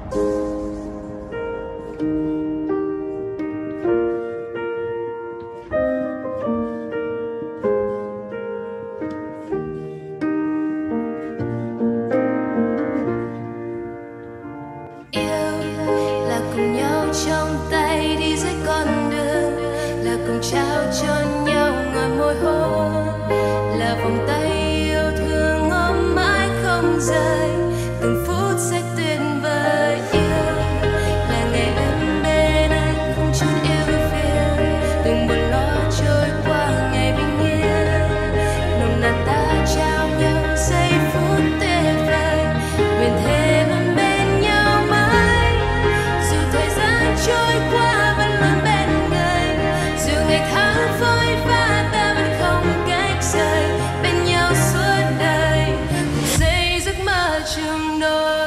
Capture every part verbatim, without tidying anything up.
trao cho nhau ngồi môi hôn, là vòng tay yêu thương ôm mãi không rời, từng phút sẽ tuyệt vời. Yêu là ngày em bên anh không chút yêu phiền, từng buồn lo trôi qua ngày bình yên, nồng nàn ta trao nhau giây phút tuyệt vời, nguyện thề luôn bên nhau mãi, dù thời gian trôi qua vẫn luôn bên người, dù ngày tháng vội vã ta vẫn không cách rời, bên nhau suốt đời cùng xây giấc mơ chung đôi.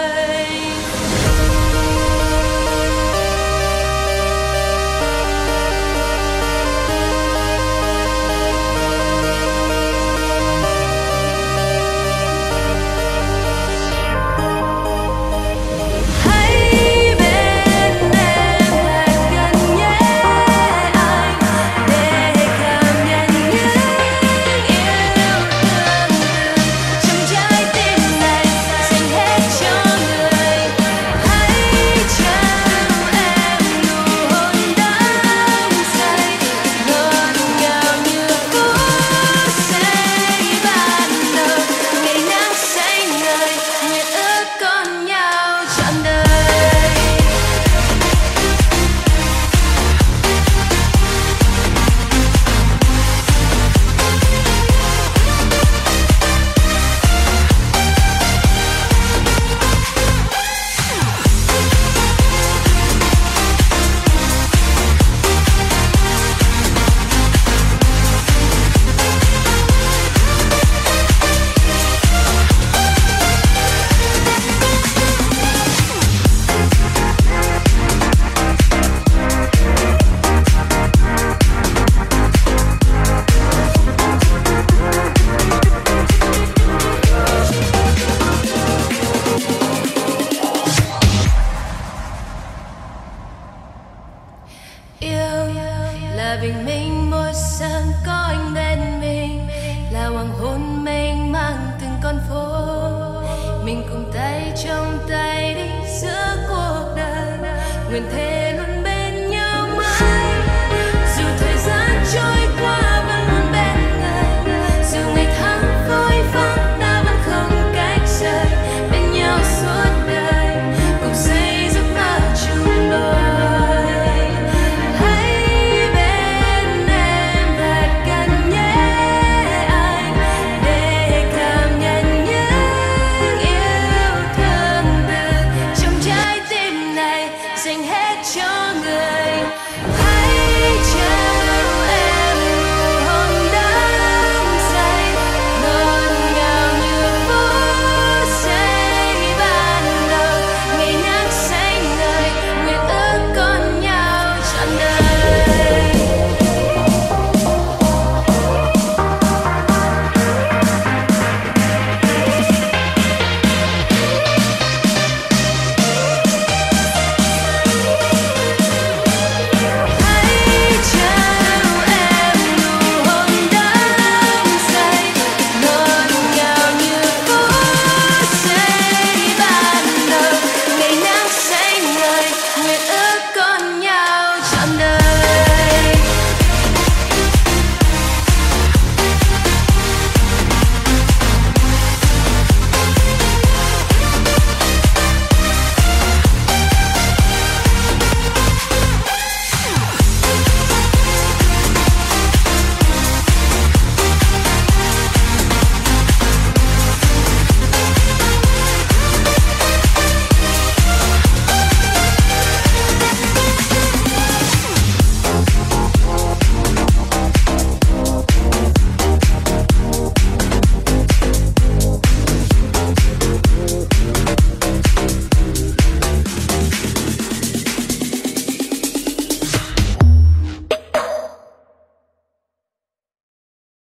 Là bình minh mỗi sáng có anh bên mình, là hoàng hôn mênh mang từng con phố, mình cùng tay trong tay đi giữa cuộc đời, nguyện thế